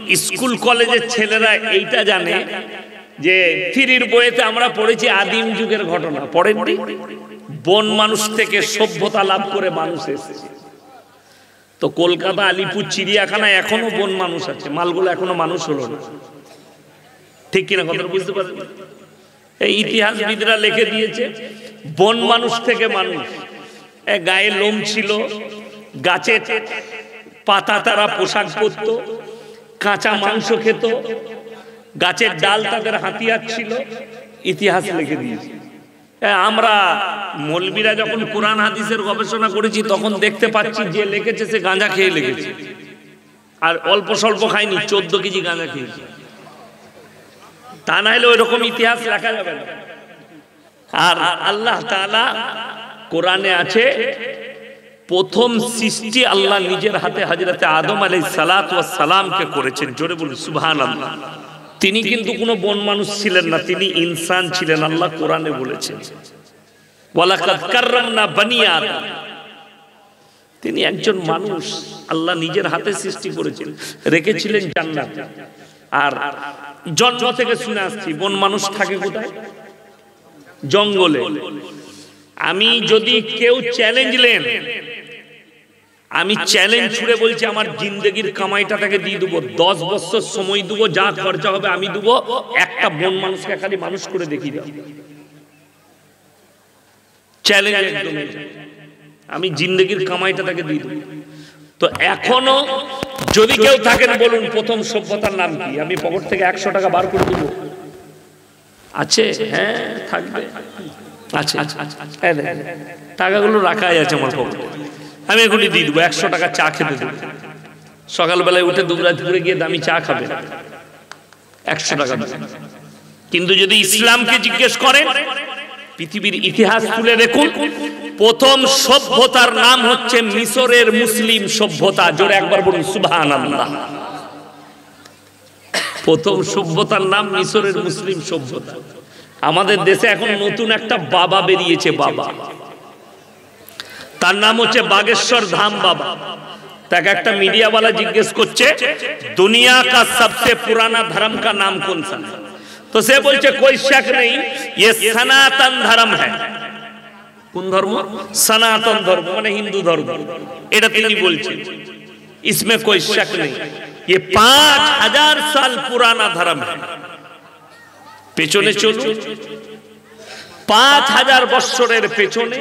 School কলেজের ছেলেরা এইটা জানে যে থ্রির বইতে আমরা পড়েছি আদিম যুগের ঘটনা, পড়েননি? বন মানুষ থেকে সভ্যতা লাভ করে মানুষ এসেছে। তো কলকাতা আলিপুর চিড়িয়াখানায় এখনো বন মানুষ আছে, মালগুলো এখনো মানুষ হলো না, ঠিক কিনা কথা বুঝতে পারছেন? এই ইতিহাসবিদরা লিখে দিয়েছে বন মানুষ থেকে মানুষ। গায়ে লোম ছিল, গাছের পাতা তারা পোশাক পরত, কাঁচা মাংস খেত, গাছের ডাল তাদের হাতিয়ার ছিল, ইতিহাস লিখে দিয়েছে। আমরা মৌলবীরা যখন কোরআন হাদিসের গবেষণা করেছি তখন দেখতে পাচ্ছি যে লিখেছে সে গাঁজা খেয়ে লিখেছে, আর অল্প স্বল্প খায়নি, 14 কেজি গাঁজা খেয়েছে। তা না হলে ওই রকম ইতিহাস লেখা যাবে না। আর আল্লাহ তাআলা কোরআনে আছে প্রথম সৃষ্টি আল্লাহ নিজের হাতে হযরতে আদম আলাইহিস সালাতু ওয়াস সালামকে করেছেন। জোরে বলুন সুবহানাল্লাহ। তিনি কিন্তু কোনো বন মানুষ ছিলেন না, তিনি ইনসান ছিলেন। আল্লাহ কোরআনে বলেছেন ওয়ালাকাদ কাররামনা বানি আদম, তিনি একজন মানুষ আল্লাহ নিজের হাতে সৃষ্টি করেছেন, রেখেছিলেন জান্নাতে। আর জন্ম থেকে শুনে আসছি বন মানুষ থাকে কোথায়? জঙ্গলে। আমি যদি কেউ চ্যালেঞ্জ নেন, আমি চ্যালেঞ্জ ছুড়ে বলছি আমার জিন্দেগির কামাইটা তাকে দিয়ে দেবো, 10 বছর সময় দেবো, যা খরচা হবে আমি দেবো, একটা বন মানুষকে খালি মানুষ করে দেখিয়ে দাও। চ্যালেঞ্জ একদম, আমি জিন্দেগির কামাইটা তাকে দিয়ে দেবো। তো এখনো যদি কেউ থাকেন বলুন প্রথম সভ্যতার নাম কি? আমি পকেট থেকে 100 টাকা বার করে দেবো। আছে? হ্যাঁ থাকবে, আছে। টাকাগুলো রাখাই আছে আমার পকেটে, আমি এগুলি দিয়ে দেবো। 100 টাকা চা খেতে দেবো, সকালবেলায় উঠে দুপুরে গিয়ে দামি চা খাবে, 100 টাকা। কিন্তু যদি ইসলামকে জিজ্ঞেস করেন, পৃথিবীর ইতিহাস তুলে দেখুন, প্রথম সভ্যতার নাম হচ্ছে মিশরের মুসলিম সভ্যতা। জোরে একবার বলুন সুবহানাল্লাহ। প্রথম সভ্যতার নাম মিশরের মুসলিম সভ্যতা। আমাদের দেশে এখন নতুন একটা বাবা বেরিয়েছে, বাবা, তার নাম হচ্ছে বাগেশ্বর ধাম বাবা। তাকে একটা মিডিয়াওয়ালা জিজ্ঞেস করছে দুনিয়া কা সবসে পুরানা ধর্ম কা নাম কौन सा? তো সে বলছে कोई शक नहीं, ये सनातन धर्म है। কোন ধর্ম? সনাতন ধর্ম, মানে হিন্দু ধর্ম। এটা তিনি বলছেন, इसमें कोई शक नहीं, ये 5000 साल पुराना धर्म है। পেছনে চলুন, 5000 বছরের পেছনে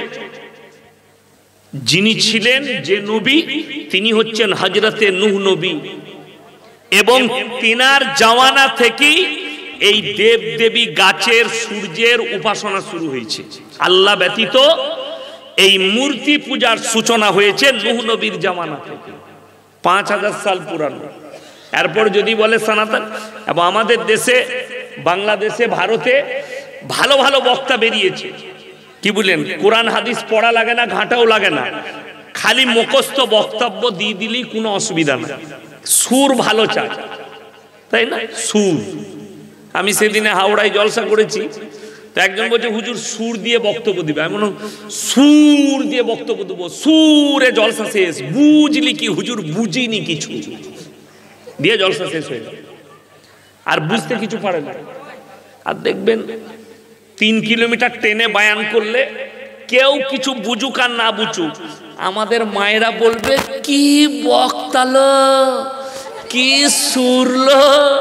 যিনি ছিলেন, যে নবী, তিনি হচ্ছেন হযরতে নূহ নবী। এবং তিনার জামানা থেকেই এই দেব দেবী, গাছের, সূর্যের উপাসনা শুরু হয়েছে। আল্লাহ ব্যতীত এই মূর্তি পূজার সূচনা হয়েছে নূহ নবীর জামানা থেকে, 5000 সাল পুরানো। এরপর যদি বলে সনাতন, এবং আমাদের দেশে, বাংলাদেশে, ভারতে ভালো ভালো বক্তা বেরিয়েছে, কি বলেন, কোরআন হাদিস পড়া লাগে না, ঘাটাও লাগে না, খালি মুখস্থ বক্তব্য দিয়ে দিলেই কোনো অসুবিধা নেই। সুর ভালো চায়, তাই না? সুর। আমি সেদিনে হাওড়ায় জলসা করেছি, তো একজন বলছে হুজুর সুর দিয়ে বক্তব্য দিবে। আমি বললাম সুর দিয়ে বক্তব্য দেবো? সুরে জলসা শেষ। বুঝলি কি হুজুর? বুঝিনি কিছু, দিয়ে জলসা শেষ হয়ে গেল, আর বুঝতে কিছু পারে না। আর দেখবেন 3 কিলোমিটার ট্রেনে বায়ান করলে কেউ কিছু বুঝুক আর না বুঝুক, আমাদের মায়েরা বলবে কি বক্তালো, কি সুরলো,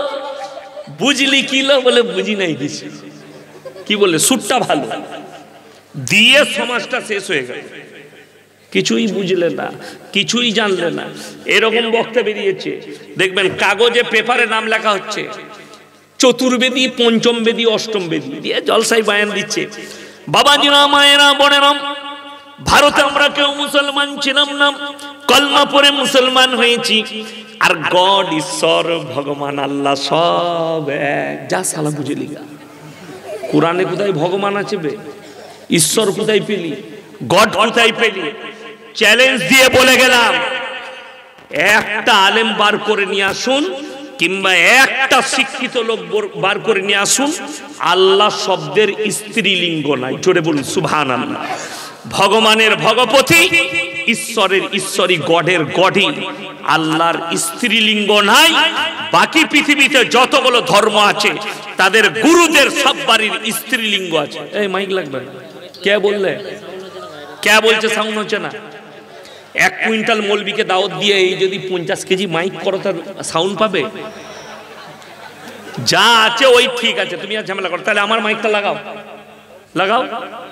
বুঝলি কিলো? বলে বুঝি নাই কিছু। কি বলে? সুরটা ভালো, দিয়ে সমাজটা শেষ হয়ে গেল। কিছুই বুঝলে না, কিছুই জানলে না, এরকম বক্তা বেরিয়েছে। দেখবেন কাগজে, পেপারে নাম লেখা হচ্ছে চতুর্বেদী, পঞ্চম বেদী, অষ্টম বেদী, দিয়ে জলসাই বায়ান দিচ্ছে। বাবাজিরা, মায়েরা, বোনেরা, ভারতে আমরা কেউ মুসলমান ছিলাম না, কলমা পড়ে মুসলমান হয়েছি। আর গড, ঈশ্বর, ভগবান, আল্লাহ সব এক। যা সালা বুঝলি গা, কোরআনে কোথায় ভগবান আছে বে? ঈশ্বর কোথায় পেলি? গড কোথায় পেলি? চ্যালেঞ্জ দিয়ে বলে গেলাম, একটা আলেম বার করে নিয়ে আসুন, কিংবা একটা শিক্ষিত লোক বার করে নিয়ে আসুন, আল্লাহ শব্দের স্ত্রীলিঙ্গ নাই। জোরে বলুন সুবহানাল্লাহ। ভগবানের ভগপতি, ঈশ্বরের ঈশ্বরী, গডের গডই। আল্লাহর স্ত্রীলিঙ্গ নাই। বাকি পৃথিবীতে যতগুলো ধর্ম আছে তাদের গুরুদের সব বাড়ির স্ত্রীলিঙ্গ আছে। এই মাইক লাগবে না। কে বললে? কে বলছে সাউন্ড হচ্ছে না? 1 কুইন্টাল মৌলবীকে দাওয়াত দিয়ে এই যদি 50 কেজি মাইক করো তার সাউন্ড পাবে? যা আছে ওই ঠিক আছে, তুমি আর ঝামেলা করো। তাহলে আমার মাইকটা লাগাও, লাগাও।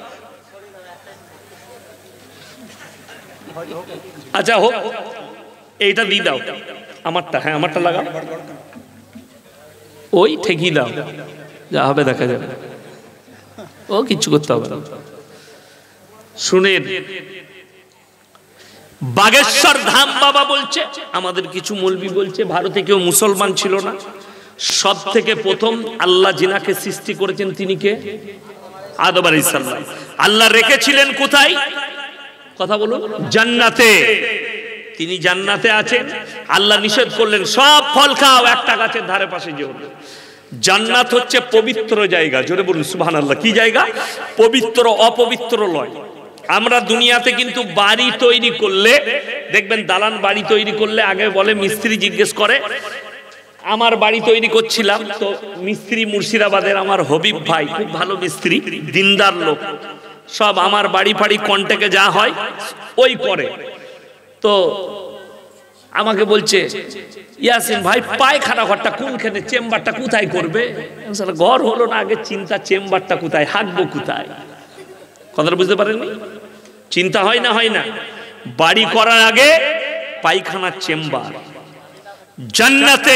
আচ্ছা হোক, এইটা দিয়ে দাও আমারটা। হ্যাঁ আমারটা লাগাও, ওই ঠেকিয়ে দাও, যা হবে দেখা যাবে। ও কিচ্ছু করতে হবে না। শুনেন, বাগেশ্বর ধাম বাবা বলছে, আমাদের কিছু মৌলবি বলছে ভারতে কেউ মুসলমান ছিল না, সব থেকে প্রথম আল্লাহ জিনাকে সৃষ্টি করেছেন তিনি কে? আদম আলাইহিস সালাম। আল্লাহ রেখেছিলেন কোথায়? কথা বলুন। জান্নাতে। তিনি জান্নাতে আছেন। আল্লাহ নিষেধ করলেন সব ফল খাও, একটা গাছের ধারে পাশে যেও না। জান্নাত হচ্ছে পবিত্র জায়গা। জোরে বলুন সুবহানাল্লাহ। কি জায়গা? পবিত্র, অপবিত্র নয়। আমরা দুনিয়াতে কিন্তু বাড়ি তৈরি করলে দেখবেন, দালান বাড়ি তৈরি করলে আগে বলে, মিস্ত্রি জিজ্ঞেস করে, আমার বাড়ি তৈরি করছিলাম তো মিস্ত্রি মুর্শিদাবাদের আমার হবিব ভাই, খুব ভালো মিস্ত্রি, দিনদার লোক, সব আমার বাড়ি ফাড়ি কন্ট্যাক্টে যা হয় ওই করে। তো আমাকে বলছে, ইয়াসিন ভাই পায়খানা ঘরটা কোনখানে, চেম্বারটা কোথায় করবে? ঘর হলো না, আগে চিন্তা চেম্বারটা কোথায়, হাঁটবো কোথায়। কথাটা বুঝতে পারেননি? চিন্তা হয় না? হয় না? বাড়ি করার আগে পায়খানার চেম্বার। জান্নাতে,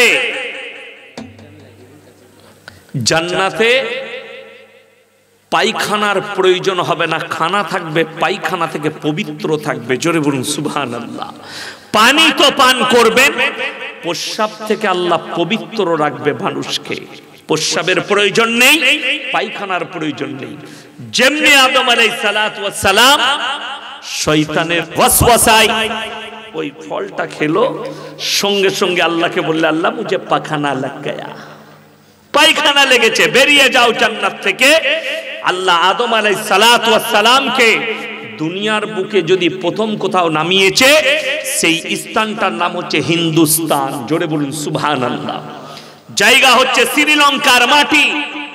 জান্নাতে পায়খানার প্রয়োজন হবে না, খানা থাকবে, পায়খানা থেকে পবিত্র থাকবে। জোরে বলুন সুবহানাল্লাহ। পানি তো পান করবেন, প্রস্রাব থেকে আল্লাহ পবিত্র রাখবে মানুষকে। প্রস্রাবের প্রয়োজন নেই, পায়খানার প্রয়োজন নেই। যেমনি আদম আলাইহিস সালাতু ওয়াস সালাম শয়তানের ওয়াসওয়াসায় ওই ফলটা খেলো, সঙ্গে সঙ্গে আল্লাহকে বললে, আল্লাহ মুঝে পাখানা লাগ গয়া, পায়খানা লেগেছে, বেরিয়ে যাও জান্নাত থেকে। আল্লাহ আদম আলাইহিস সালাতু ওয়াস সালামকে দুনিয়ার বুকে যদি প্রথম কোথাও নামিয়েছে, সেই স্থানটার নাম হচ্ছে হিন্দুস্তান। জোরে বলুন সুবহানাল্লাহ। জায়গা হচ্ছে শ্রীলঙ্কার মাটি।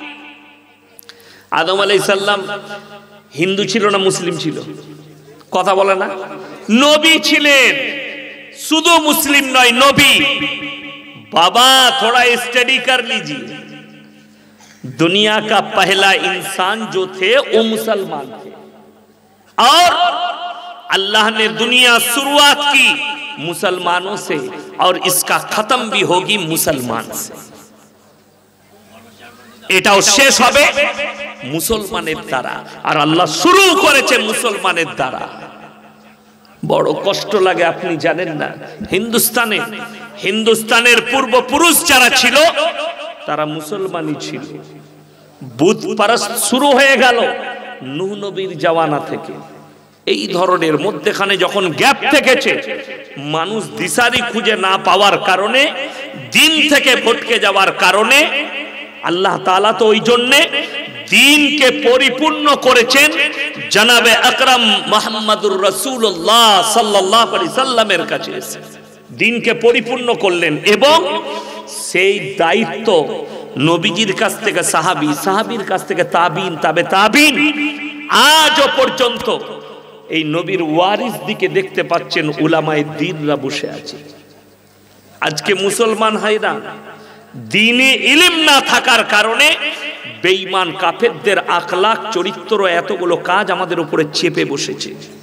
আদম আলাইহিস সালাম হিন্দু ছিল না মুসলিম ছিল? কথা বলে না? নবী ছিলেন, শুধু মুসলিম নয়, নবী। बाबा थोड़ा स्टडी कर लीजिए, दुनिया का पहला इंसान जो थे वो मुसलमान थे, और अल्लाह ने दुनिया शुरुआत की मुसलमानों से और इसका खत्म भी होगी मुसलमान से। এটাও শেষ হবে মুসলমানের দ্বারা, আর আল্লাহ শুরু করেছে মুসলমানের দ্বারা। বড় কষ্ট লাগে, আপনি জানেন না, হিন্দুস্তানের পূর্বপুরুষ যারা ছিল তারা মুসলমানই ছিল। বুত পারস্ত শুরু হয়ে গেল নূহ নবীর জামানা থেকে। এই ধরনের মধ্যখানে যখন গ্যাপ থেকেছে, মানুষ দিশারি খুঁজে না পাওয়ার কারণে, দিন থেকে ভটকে যাওয়ার কারণে, আল্লাহ তাআলা তো ওই জন্যে দ্বীনকে পরিপূর্ণ করেছেন জনাবে আকরাম মুহাম্মদুর রাসূলুল্লাহ সাল্লাল্লাহু আলাইহি সাল্লামের কাছে এসে দ্বীনকে পরিপূর্ণ করলেন। এবং সেই দায়িত্ব নবীজির কাছ থেকে সাহাবী, সাহাবীর কাছ থেকে তাবিন, তাবে তাবিন, আজও পর্যন্ত এই নবীর ওয়ারিস দিকে দেখতে পাচ্ছেন উলামায়ে দ্বীনরা বসে আছে। আজকে মুসলমান হায়রান, দ্বীনে ইলম না থাকার কারণে বেঈমান কাফেরদের আখলাক, চরিত্র, এতগুলো কাজ আমাদের উপরে চেপে বসেছে।